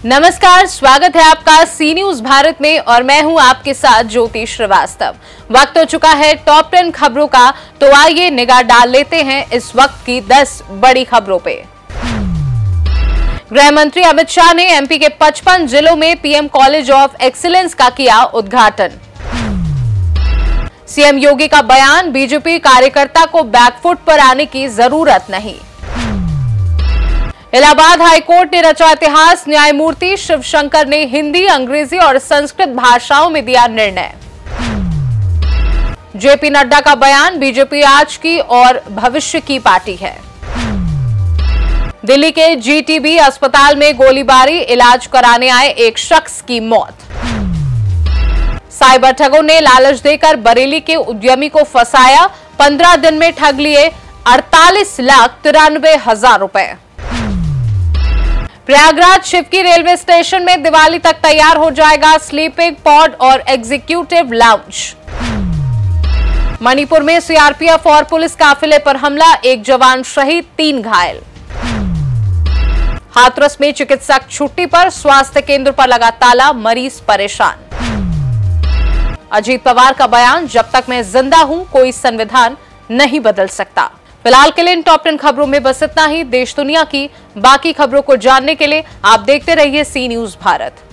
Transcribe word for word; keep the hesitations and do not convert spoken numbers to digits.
नमस्कार, स्वागत है आपका सी न्यूज भारत में और मैं हूं आपके साथ ज्योति श्रीवास्तव। वक्त हो चुका है टॉप टेन खबरों का, तो आइए निगाह डाल लेते हैं इस वक्त की दस बड़ी खबरों पे। गृह मंत्री अमित शाह ने एमपी के पचपन जिलों में पीएम कॉलेज ऑफ एक्सीलेंस का किया उद्घाटन। सीएम योगी का बयान, बीजेपी कार्यकर्ता को बैकफुट पर आने की जरूरत नहीं। इलाहाबाद हाईकोर्ट ने रचा इतिहास, न्यायमूर्ति शिवशंकर ने हिंदी, अंग्रेजी और संस्कृत भाषाओं में दिया निर्णय। जेपी नड्डा का बयान, बीजेपी आज की और भविष्य की पार्टी है। दिल्ली के जीटीबी अस्पताल में गोलीबारी, इलाज कराने आए एक शख्स की मौत। साइबर ठगों ने लालच देकर बरेली के उद्यमी को फंसाया, पंद्रह दिन में ठग लिए अड़तालीस लाख तिरानवे हजार रुपए। प्रयागराज शिवकी रेलवे स्टेशन में दिवाली तक तैयार हो जाएगा स्लीपिंग पॉड और एग्जीक्यूटिव लाउंज। मणिपुर में सीआरपीएफ और पुलिस काफिले पर हमला, एक जवान शहीद, तीन घायल। हाथरस में चिकित्सक छुट्टी पर, स्वास्थ्य केंद्र पर लगा ताला, मरीज परेशान। अजीत पवार का बयान, जब तक मैं जिंदा हूं कोई संविधान नहीं बदल सकता। फिलहाल के लिए इन टॉप टेन खबरों में बस इतना ही। देश दुनिया की बाकी खबरों को जानने के लिए आप देखते रहिए सी न्यूज भारत।